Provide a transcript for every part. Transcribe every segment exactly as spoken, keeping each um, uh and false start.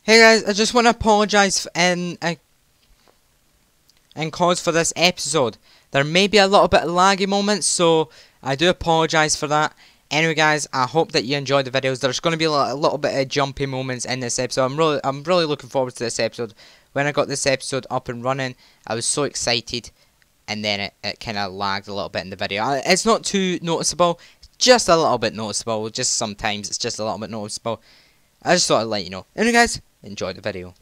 Hey guys, I just want to apologise in uh, in cause for this episode. There may be a little bit of laggy moments, so I do apologise for that. Anyway, guys, I hope that you enjoyed the videos. There's going to be a little, a little bit of jumpy moments in this episode. I'm really, I'm really looking forward to this episode. When I got this episode up and running, I was so excited, and then it, it kind of lagged a little bit in the video. It's not too noticeable, just a little bit noticeable. Just sometimes it's just a little bit noticeable. I just thought I'd let you know. Anyway, guys, enjoy the video.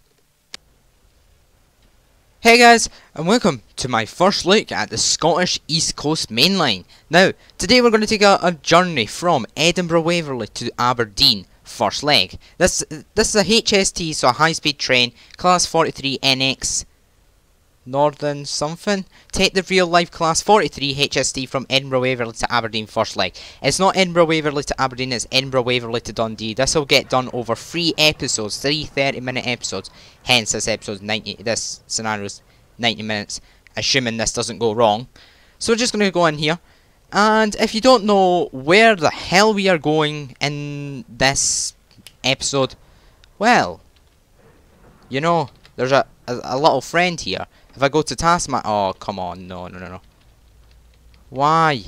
Hey guys, and welcome to my first look at the Scottish East Coast Mainline. Now, today we're going to take a, a journey from Edinburgh Waverly to Aberdeen, first leg. This this is a H S T, so a high-speed train, class forty-three N X Northern something. Take the real-life class forty-three H S T from Edinburgh Waverly to Aberdeen, first leg. It's not Edinburgh Waverly to Aberdeen, it's Edinburgh Waverly to Dundee. This will get done over three episodes, three thirty-minute episodes. Hence, this episode's ninety. This scenario's ninety minutes, assuming this doesn't go wrong. So we're just going to go in here, and if you don't know where the hell we are going in this episode, well, you know, there's a a, a little friend here. If I go to Taskmaster, oh come on, no, no, no, no. Why?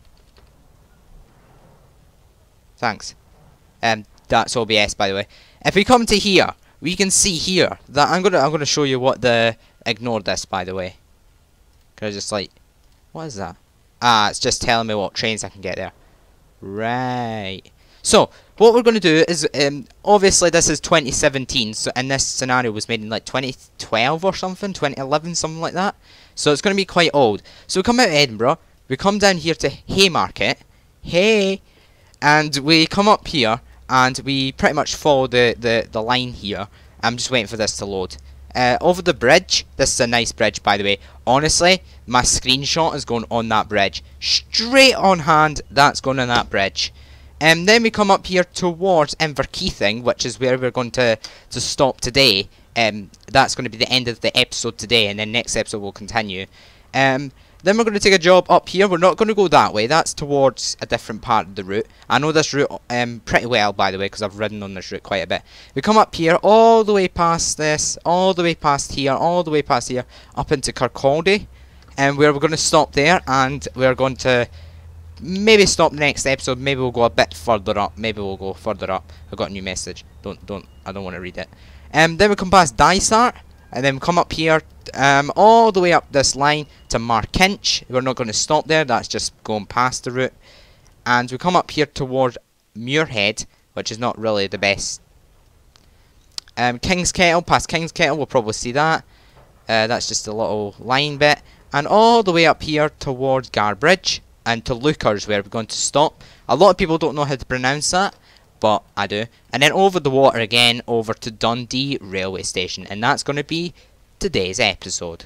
Thanks. Um, that's O B S, by the way. If we come to here, we can see here that I'm gonna I'm gonna show you what the. Ignore this, by the way. Cause just like, what is that? Ah, it's just telling me what trains I can get there. Right. So what we're gonna do is, um, obviously this is twenty seventeen, so and this scenario was made in like twenty twelve or something, twenty eleven, something like that. So it's gonna be quite old. So we come out of Edinburgh, we come down here to Haymarket, hey, and we come up here and we pretty much follow the the the line here. I'm just waiting for this to load. Uh, over the bridge, this is a nice bridge, by the way. Honestly, my screenshot is going on that bridge. Straight on hand, that's going on that bridge. And um, then we come up here towards Inverkeithing, which is where we're going to, to stop today. Um, that's going to be the end of the episode today, and then next episode will continue. Um, then we're going to take a job up here. We're not going to go that way. That's towards a different part of the route. I know this route um, pretty well, by the way, because I've ridden on this route quite a bit. We come up here, all the way past this, all the way past here, all the way past here, up into Kirkcaldy. And where we're going to stop there, and we're going to maybe stop the next episode. Maybe we'll go a bit further up. Maybe we'll go further up. I got a new message. Don't, don't, I don't want to read it. Um, then we come past Dysart. And then we come up here, um, all the way up this line to Markinch. We're not going to stop there, that's just going past the route. And we come up here toward Muirhead, which is not really the best. Um, King's Kettle, past King's Kettle, we'll probably see that. Uh, that's just a little line bit. And all the way up here towards Garbridge and to Leuchars, where we're going to stop. A lot of people don't know how to pronounce that, but I do. And then over the water again, over to Dundee railway station. And that's going to be today's episode.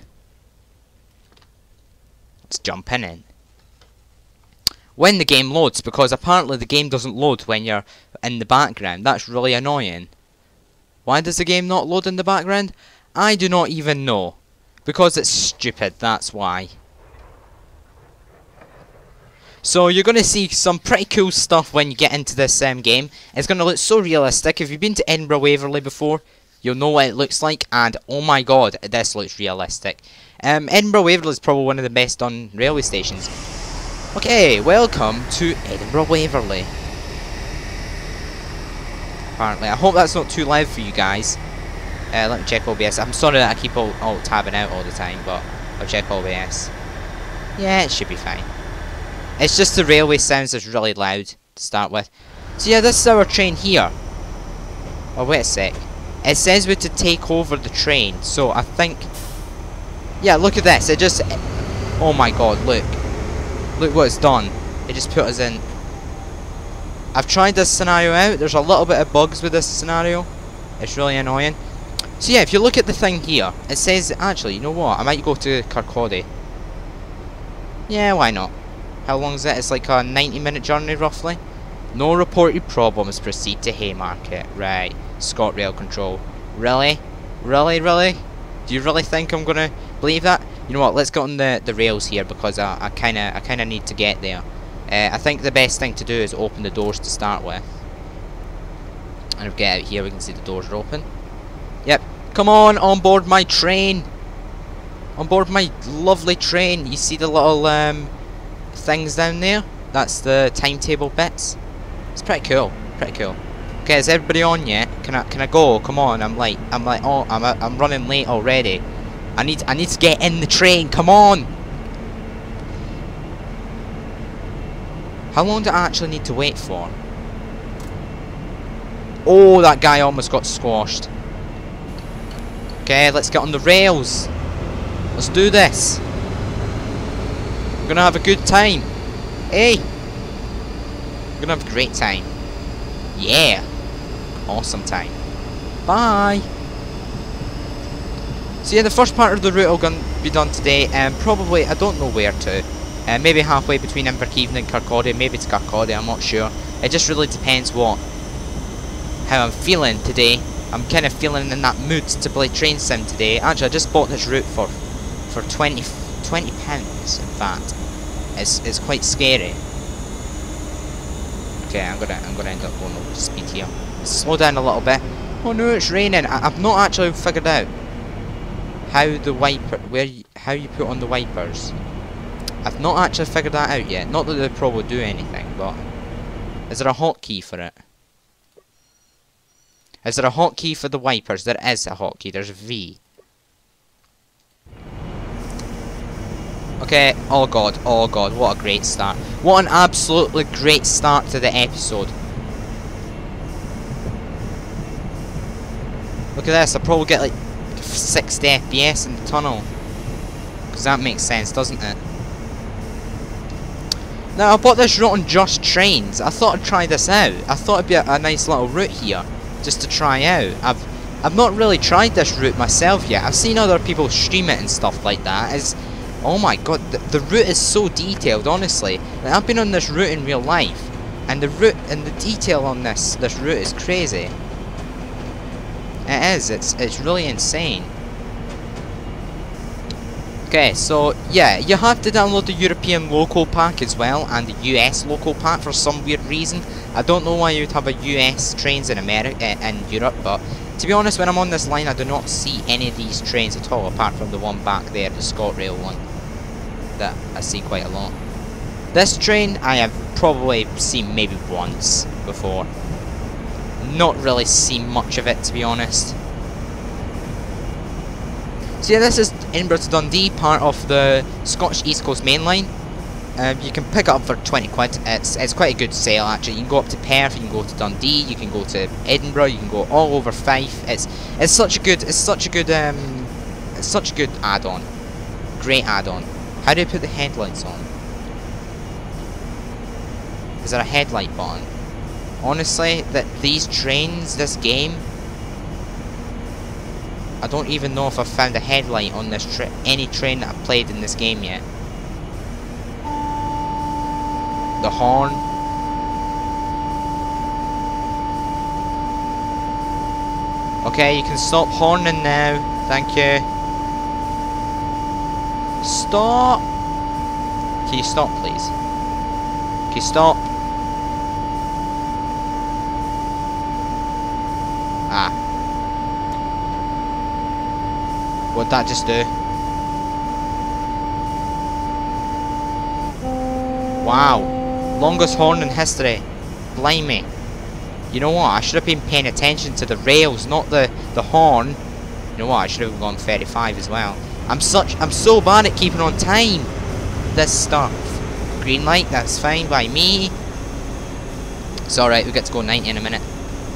Let's jump in in. When the game loads, because apparently the game doesn't load when you're in the background. That's really annoying. Why does the game not load in the background? I do not even know. Because it's stupid, that's why. So you're going to see some pretty cool stuff when you get into this um, game. It's going to look so realistic. If you've been to Edinburgh Waverly before, you'll know what it looks like. And oh my god, this looks realistic. Um, Edinburgh Waverly is probably one of the best done railway stations. Okay, welcome to Edinburgh Waverly. Apparently, I hope that's not too loud for you guys. Uh, let me check O B S. I'm sorry that I keep all, all tabbing out all the time, but I'll check O B S. Yeah, it should be fine. It's just the railway sounds is really loud to start with. So yeah, this is our train here. Oh, wait a sec. It says we're to take over the train, so I think... Yeah, look at this. It just... Oh my god, look. Look what it's done. It just put us in... I've tried this scenario out. There's a little bit of bugs with this scenario. It's really annoying. So yeah, if you look at the thing here, it says... Actually, you know what? I might go to Kirkcaldy. Yeah, why not? How long is it? It's like a ninety minute journey, roughly. No reported problems. Proceed to Haymarket. Right. ScotRail control. Really? Really, really? Do you really think I'm gonna believe that? You know what? Let's get on the, the rails here, because I, I kinda I kinda need to get there. Uh, I think the best thing to do is open the doors to start with. And if we get out here, we can see the doors are open. Yep. Come on, on board my train. On board my lovely train. You see the little um, things down there? That's the timetable bits. It's pretty cool. Pretty cool. Okay, is everybody on yet? Can I can I go? Come on, I'm like I'm like oh I'm I'm running late already. I need I need to get in the train. Come on. How long do I actually need to wait for? Oh, that guy almost got squashed. Okay, let's get on the rails. Let's do this. We're gonna have a good time. Hey! We're gonna have a great time. Yeah! Awesome time. Bye! So yeah, the first part of the route will be done today, and um, probably, I don't know where to. Uh, maybe halfway between Inverkeithing and Kirkcaldy, maybe it's Kirkcaldy, I'm not sure. It just really depends what, how I'm feeling today. I'm kind of feeling in that mood to play Train Sim today. Actually, I just bought this route for for twenty, twenty pounds, in fact. It's, it's quite scary. Okay, I'm gonna I'm gonna end up going over speed here. Slow down a little bit. Oh no, it's raining. I, I've not actually figured out how the wiper, where you, how you put on the wipers. I've not actually figured that out yet. Not that they probably do anything, but is there a hotkey for it? Is there a hotkey for the wipers? There is a hotkey. There's a V. Okay. Oh god. Oh god. What a great start. What an absolutely great start to the episode. Look at this. I'll probably get like sixty F P S in the tunnel. Because that makes sense, doesn't it? Now, I bought this route on Just Trains. I thought I'd try this out. I thought it'd be a, a nice little route here, just to try out. I've I've not really tried this route myself yet. I've seen other people stream it and stuff like that. It's, oh my god, the, the route is so detailed, honestly. Like, I've been on this route in real life, and the route and the detail on this this route is crazy. It is. It's it's really insane. Okay, so yeah, you have to download the European local pack as well, and the U S local pack for some weird reason. I don't know why you'd have a U S trains in America, uh, in Europe, but to be honest, when I'm on this line, I do not see any of these trains at all, apart from the one back there, the ScotRail one, that I see quite a lot. This train, I have probably seen maybe once before. Not really seen much of it, to be honest. So yeah, this is Edinburgh to Dundee, part of the Scottish East Coast Mainline. Um, you can pick it up for twenty quid. It's it's quite a good sale actually. You can go up to Perth, you can go to Dundee, you can go to Edinburgh, you can go all over Fife. It's it's such a good it's such a good um it's such a good add-on. Great add-on. How do you put the headlights on? Is there a headlight button? Honestly, that these trains, this game, I don't even know if I've found a headlight on this tra any train that I've played in this game yet. The horn. Okay, you can stop horning now. Thank you. Stop! Can you stop, please? Can you stop? Ah. What'd that just do? Wow. Longest horn in history. Blimey. You know what? I should have been paying attention to the rails, not the, the horn. You know what? I should have gone thirty-five as well. I'm such I'm so bad at keeping on time. This stuff. Green light, that's fine by me. It's alright, we get to go ninety in a minute.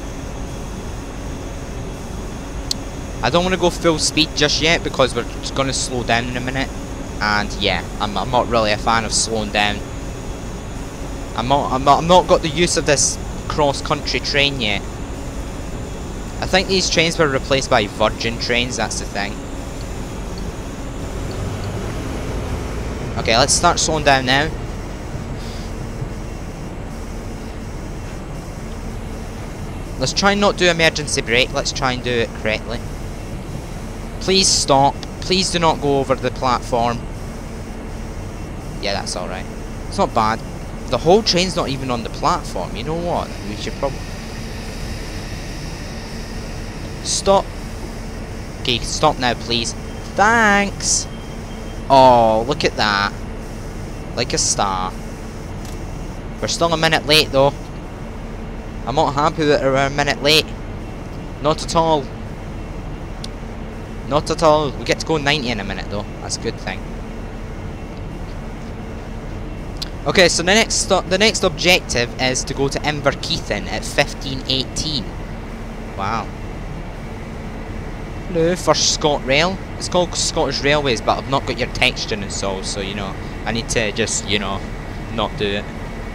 I don't want to go full speed just yet because we're just going to slow down in a minute. And yeah, I'm, I'm not really a fan of slowing down. I'm not, I'm not, I'm not got the use of this cross-country train yet. I think these trains were replaced by Virgin trains, that's the thing. Okay, let's start slowing down now. Let's try and not do emergency brake, let's try and do it correctly. Please stop. Please do not go over the platform. Yeah, that's alright. It's not bad. The whole train's not even on the platform. You know what? We should probably... Stop. Okay, stop now, please. Thanks! Oh, look at that. Like a star. We're still a minute late, though. I'm not happy that we're a minute late. Not at all. Not at all. We get to go ninety in a minute, though. That's a good thing. Okay, so the next the next objective is to go to Inverkeithing at fifteen eighteen. Wow. Hello, first ScotRail. It's called Scottish Railways, but I've not got your texture installed, so you know, I need to just, you know, not do it.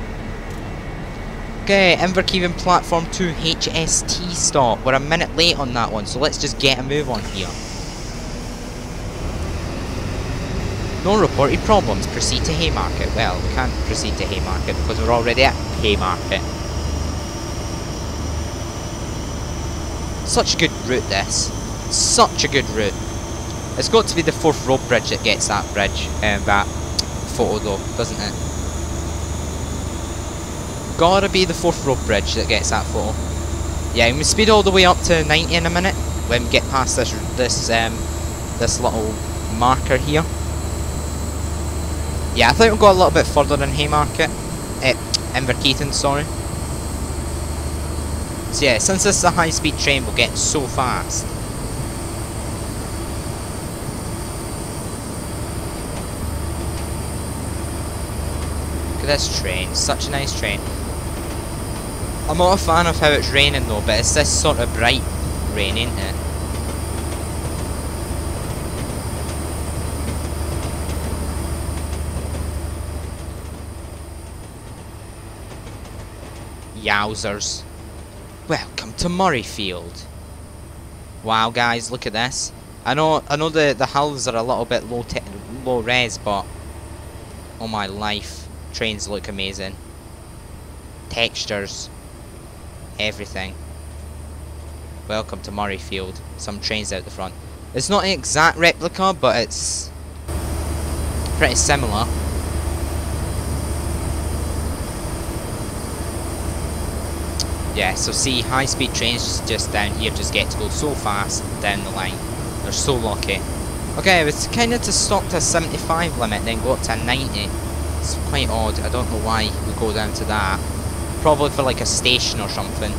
Okay, Inverkeithing Platform two H S T stop. We're a minute late on that one, so let's just get a move on here. No reported problems. Proceed to Haymarket. Well, we can't proceed to Haymarket because we're already at Haymarket. Such a good route, this. Such a good route. It's got to be the Forth Road Bridge that gets that bridge, um, that photo though, doesn't it? Gotta be the Forth Road Bridge that gets that photo. Yeah, and we speed all the way up to ninety in a minute when we get past this this um this little marker here. Yeah, I think we'll go a little bit further than Haymarket. Eh, Inverkeithing, sorry. So yeah, since this is a high-speed train, we'll get so fast. Look at this train, such a nice train. I'm not a fan of how it's raining though, but it's this sort of bright rain, ain't it? Yowzers. Welcome to Murrayfield. Wow, guys, look at this. I know, I know the the hulls are a little bit low te low res, but oh my life, trains look amazing. Textures, everything. Welcome to Murrayfield. Some trains out the front. It's not an exact replica, but it's pretty similar. Yeah, so see, high-speed trains just down here just get to go so fast down the line. They're so lucky. Okay, it's kind of to stop to a seventy-five limit and then go up to a ninety. It's quite odd. I don't know why we go down to that. Probably for like a station or something.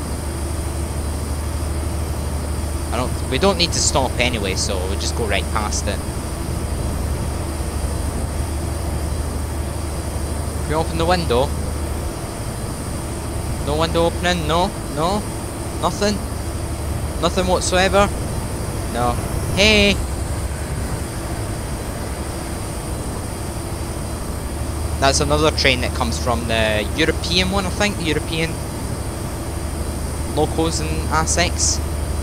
I don't. We don't need to stop anyway, so we'll just go right past it. Can we open the window? No window opening? No? No? Nothing? Nothing whatsoever? No. Hey! That's another train that comes from the European one, I think. The European locos and Essex.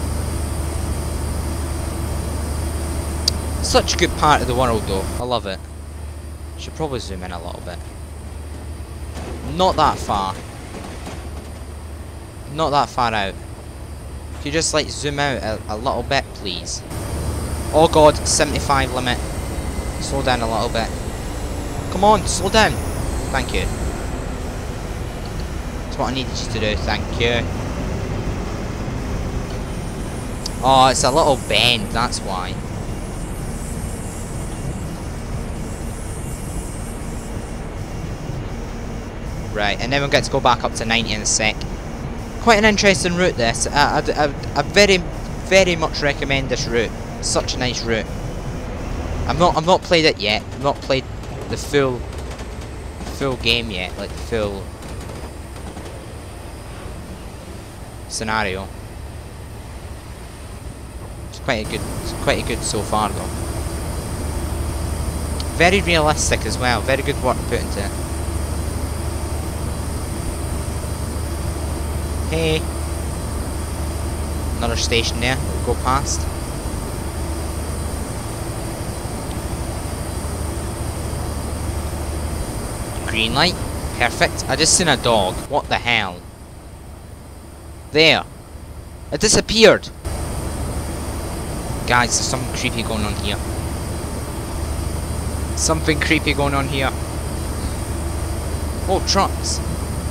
Such a good part of the world though. I love it. Should probably zoom in a little bit. Not that far. Not that far out. Could you just like zoom out a, a little bit, please? Oh god, seventy-five limit. Slow down a little bit. Come on, slow down. Thank you. That's what I needed you to do, thank you. Oh, it's a little bend, that's why. Right, and then we'll get to go back up to ninety in a sec. Quite an interesting route this. I, I, I, I very, very much recommend this route. It's such a nice route. I've not, I've not played it yet. I've not played the full, full game yet, like the full scenario. It's quite a good, it's quite a good so far though. Very realistic as well. Very good work put into it. Hey, another station there. We'll go past. Green light, perfect. I just seen a dog. What the hell? There, it disappeared. Guys, there's something creepy going on here. Something creepy going on here. Oh, trucks.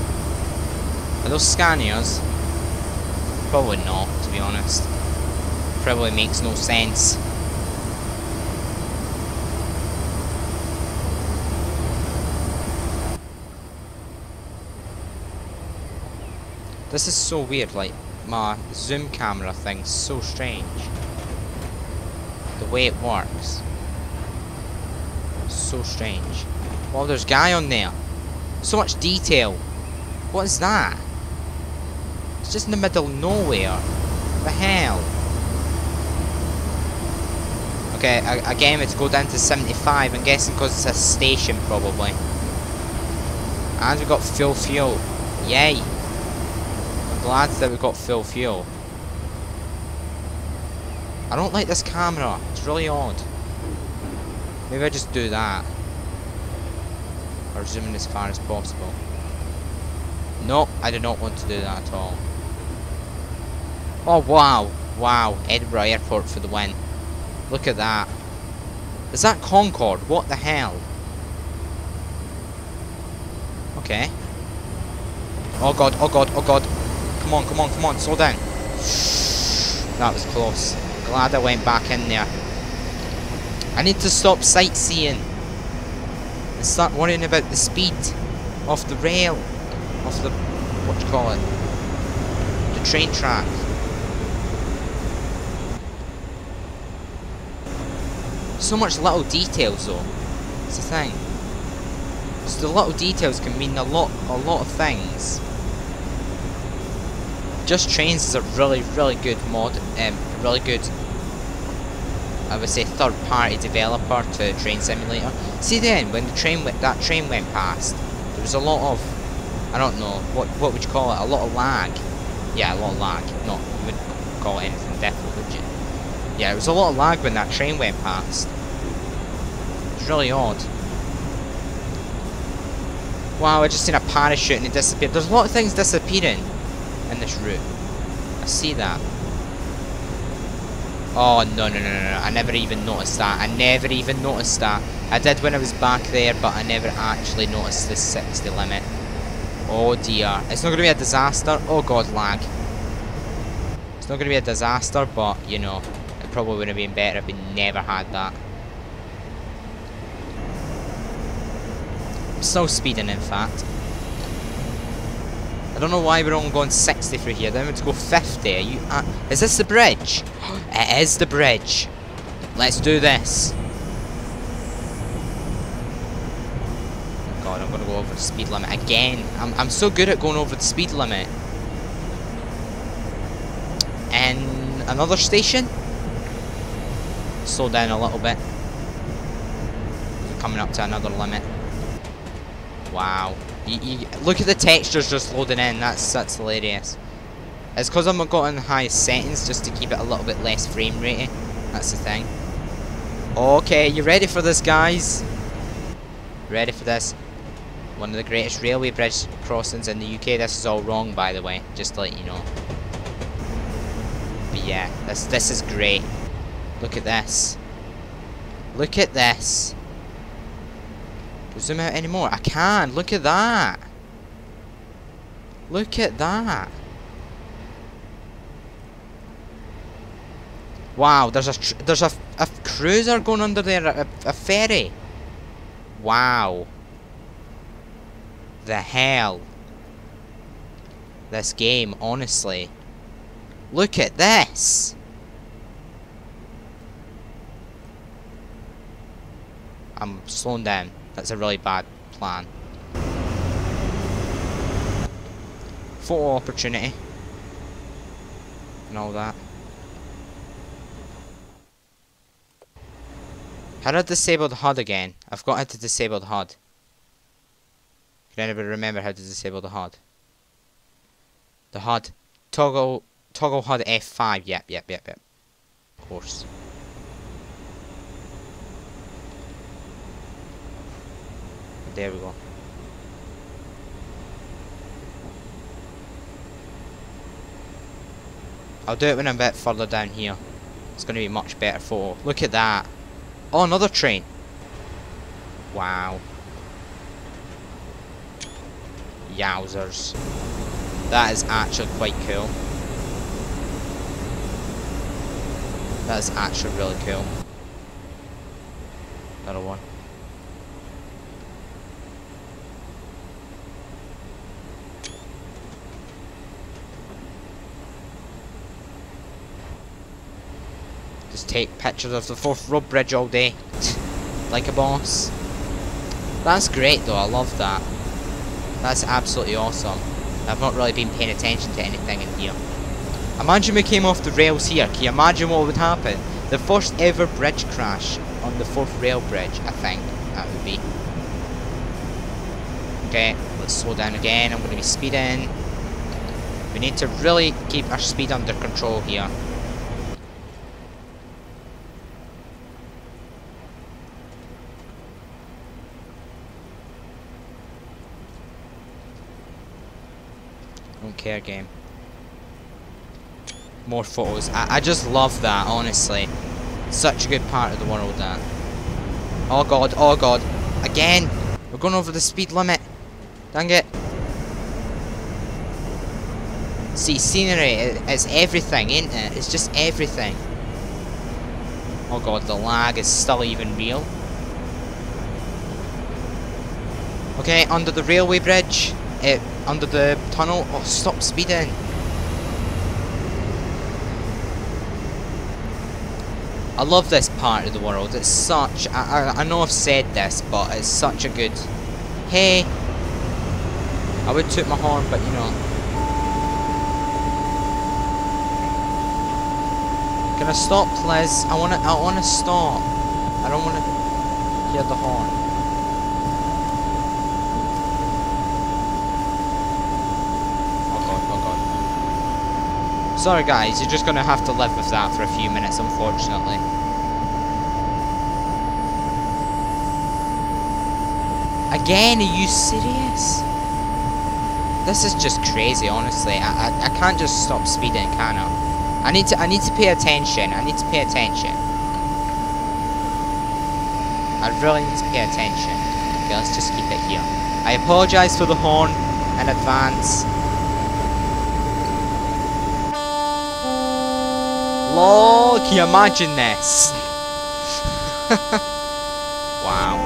Are those Scanias? Probably not, to be honest. Probably makes no sense. This is so weird, like, my zoom camera thing's so strange. The way it works. So strange. Well, there's a guy on there. So much detail. What is that? It's just in the middle of nowhere. What the hell? Okay, again, it's go down to seventy-five. I'm guessing because it's a station, probably. And we've got full fuel. Yay. I'm glad that we've got full fuel. I don't like this camera. It's really odd. Maybe I just do that. Or zoom in as far as possible. Nope, I do not want to do that at all. Oh wow, wow, Edinburgh Airport for the win. Look at that. Is that Concorde? What the hell? Okay. Oh god, oh god, oh god. Come on, come on, come on, slow down. That was close. Glad I went back in there. I need to stop sightseeing and start worrying about the speed of the rail, of the, what do you call it, the train track. So much little details though, it's the thing. So the little details can mean a lot, a lot of things. Just Trains is a really, really good mod, um, really good, I would say, third-party developer to Train Simulator. See then, when the train went, that train went past, there was a lot of, I don't know, what what would you call it? A lot of lag. Yeah, a lot of lag. No, you wouldn't call it anything different, would you? Yeah, there was a lot of lag when that train went past. It's really odd. Wow, I just seen a parachute and it disappeared. There's a lot of things disappearing in this route. I see that. Oh, no, no, no, no, no. I never even noticed that. I never even noticed that. I did when I was back there, but I never actually noticed the sixty limit. Oh, dear. It's not going to be a disaster. Oh, God, lag. It's not going to be a disaster, but, you know, it probably would have been better if we never had that. I'm still speeding, in fact. I don't know why we're only going sixty through here. Then we're to go fifty. Are you? Uh, is this the bridge? It is the bridge. Let's do this. Oh God, I'm gonna go over the speed limit again. I'm I'm so good at going over the speed limit. And another station. Slow down a little bit. We're coming up to another limit. Wow. You, you, look at the textures just loading in. That's that's hilarious. It's because I'm got in the highest settings just to keep it a little bit less frame rate. That's the thing. Okay, you ready for this, guys? Ready for this? One of the greatest railway bridge crossings in the U K. This is all wrong, by the way, just to let you know. But yeah, this this is great. Look at this. Look at this. Zoom out anymore? I can. Look at that. Look at that. Wow, there's a tr there's a, a cruiser going under there, a, a ferry. Wow. The hell. This game, honestly. Look at this. I'm slowing down. That's a really bad plan. Photo opportunity. And all that. How do I disable the H U D again? I've got how to disable the H U D. Can anybody remember how to disable the H U D? The H U D. Toggle, toggle H U D F five. Yep, yep, yep, yep. Of course. There we go. I'll do it when I'm a bit further down here. It's going to be much better photo. Look at that. Oh, another train. Wow. Yowzers. That is actually quite cool. That's actually really cool. Another one. Just take pictures of the Forth Road Bridge all day. Like a boss. That's great though, I love that. That's absolutely awesome. I've not really been paying attention to anything in here. Imagine we came off the rails here. Can you imagine what would happen? The first ever bridge crash on the Forth Rail Bridge, I think that would be. Okay, let's slow down again. I'm going to be speeding. We need to really keep our speed under control here. Don't care, game. More photos. I, I just love that, honestly. Such a good part of the world, that. Oh god, oh god. Again! We're going over the speed limit. Dang it. See, scenery, it, it's everything, ain't it? It's just everything. Oh god, the lag is still even real. Okay, under the railway bridge. It, under the tunnel. Oh, stop speeding. I love this part of the world. It's such... I, I, I know I've said this, but it's such a good... Hey! I would toot my horn, but you know... Can I stop, please? I wanna, I wanna stop. I don't wanna hear the horn. Oh god, oh god. Sorry guys, you're just gonna have to live with that for a few minutes, unfortunately. Again, are you serious? This is just crazy, honestly. I, I, I can't just stop speeding, can I? I need to I need to pay attention. I need to pay attention. I really need to pay attention. Okay, let's just keep it here. I apologise for the horn in advance. Lol, can you imagine this? Wow.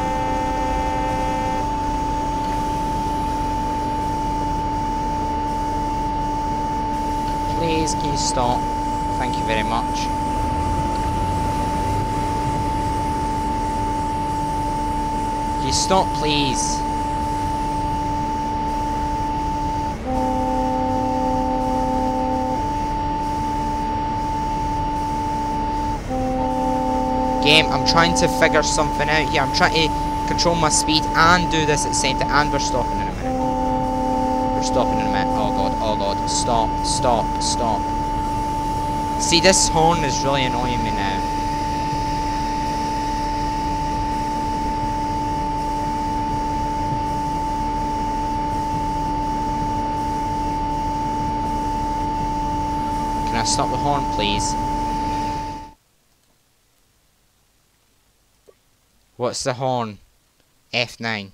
Please, can you stop? Thank you very much. Can you stop, please? Game, I'm trying to figure something out here. I'm trying to control my speed and do this at the same time. And we're stopping in a minute. We're stopping in a minute. Oh god, oh god. Stop, stop, stop. See, this horn is really annoying me now. Can I stop the horn, please? What's the horn? F nine.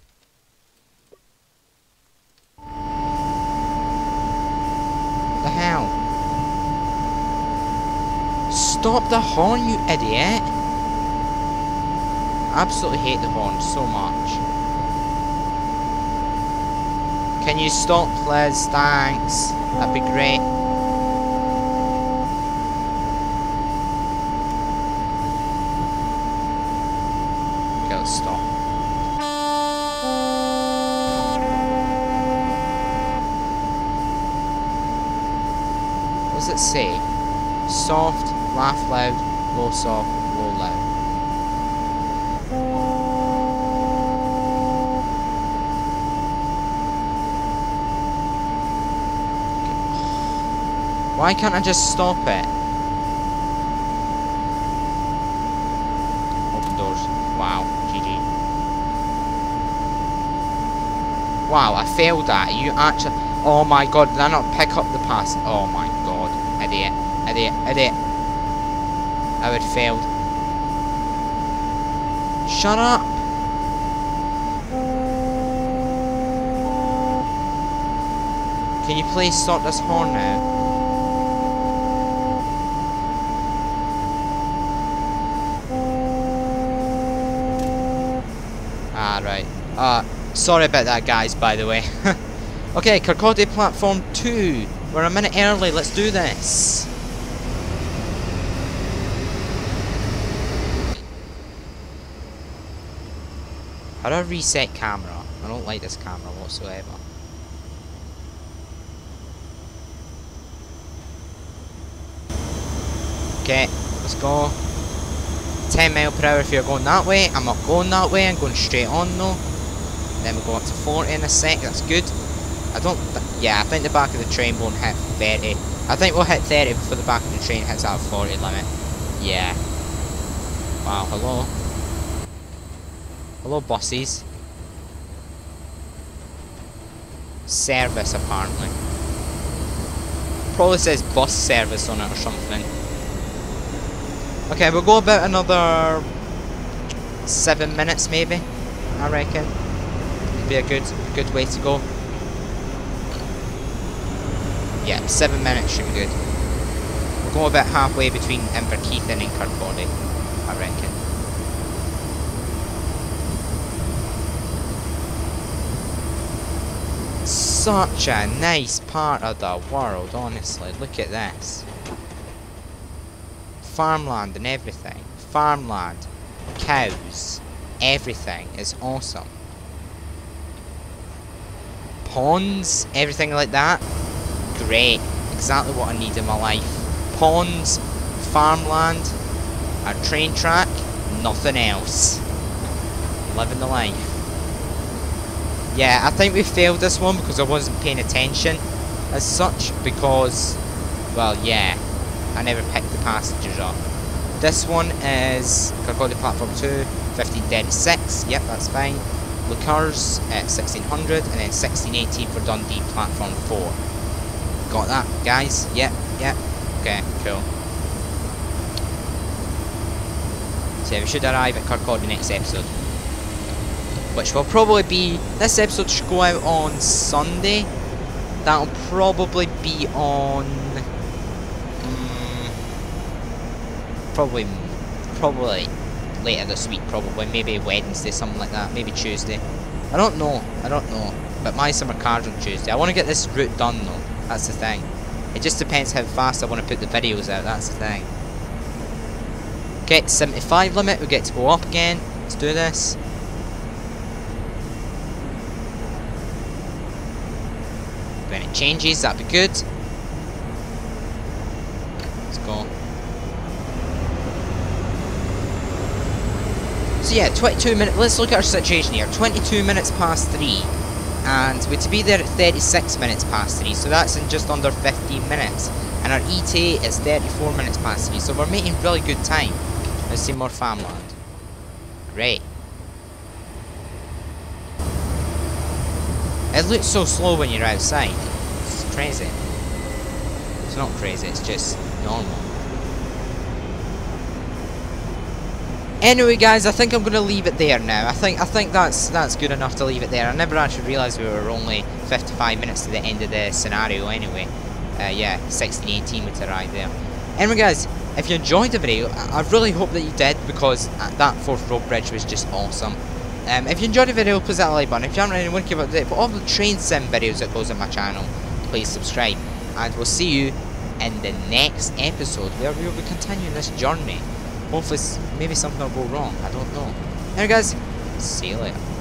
What the hell? Stop the horn, you idiot! I absolutely hate the horn so much. Can you stop, please? Thanks. That'd be great. Okay, let's stop. What does it say? Soft, laugh loud, low soft, low loud. Okay. Why can't I just stop it? Open doors. Wow, G G. Wow, I failed that. You actually... Oh my god, did I not pick up the pass? Oh my god, idiot. Idiot, idiot. I would failed. Shut up! Can you please stop this horn now? Uh, sorry about that, guys, by the way. Okay, Kirkcaldy platform two. We're a minute early, let's do this. How do I reset camera? I don't like this camera whatsoever. Okay, let's go. ten mile per hour if you're going that way. I'm not going that way, I'm going straight on though. Then we'll go up to forty in a sec, that's good. I don't, th yeah, I think the back of the train won't hit thirty. I think we'll hit thirty before the back of the train hits that forty limit. Yeah. Wow, hello. Hello, buses. Service, apparently. Probably says bus service on it or something. Okay, we'll go about another seven minutes, maybe. I reckon. Be a good, good way to go. Yeah, seven minutes should be good. We'll go about halfway between Inverkeithing and Kirkcaldy, I reckon. Such a nice part of the world, honestly. Look at this. Farmland and everything. Farmland, cows, everything is awesome. Ponds, everything like that. Great. Exactly what I need in my life. Ponds, farmland, a train track, nothing else. Living the life. Yeah, I think we failed this one because I wasn't paying attention as such because, well, yeah, I never picked the passengers up. This one is Kirkcaldy platform two, fifteen thirty-six, yep, that's fine. Leuchars at sixteen hundred and then sixteen eighteen for Dundee platform four. Got that, guys? Yep, yep. Okay, cool. So yeah, we should arrive at Kirkcaldy next episode. Which will probably be... This episode should go out on Sunday. That'll probably be on... Um, probably... Probably later this week, probably. Maybe Wednesday, something like that. Maybe Tuesday. I don't know. I don't know. But my summer car's on Tuesday. I want to get this route done though. That's the thing. It just depends how fast I want to put the videos out. That's the thing. Okay, seventy-five limit. We get to go up again. Let's do this. When it changes, that'd be good. Let's go. So yeah, twenty-two minutes. Let's look at our situation here. twenty-two minutes past three. And we're to be there at thirty-six minutes past three. So that's in just under fifteen minutes. And our E T A is thirty-four minutes past three. So we're making really good time. Let's see more farmland. Great. It looks so slow when you're outside. It's crazy. It's not crazy, it's just normal. Anyway guys, I think I'm gonna leave it there now. I think I think that's that's good enough to leave it there. I never actually realised we were only fifty-five minutes to the end of the scenario anyway. Uh, yeah, sixteen eighteen would arrive there. Anyway guys, if you enjoyed the video, I really hope that you did because that fourth road bridge was just awesome. Um, if you enjoyed the video, please hit that like button. If you haven't already, want to give it for all the train sim videos that goes on my channel, please subscribe. And we'll see you in the next episode where we will be continuing this journey. Hopefully, maybe something will go wrong. I don't know. Anyway guys, see you later.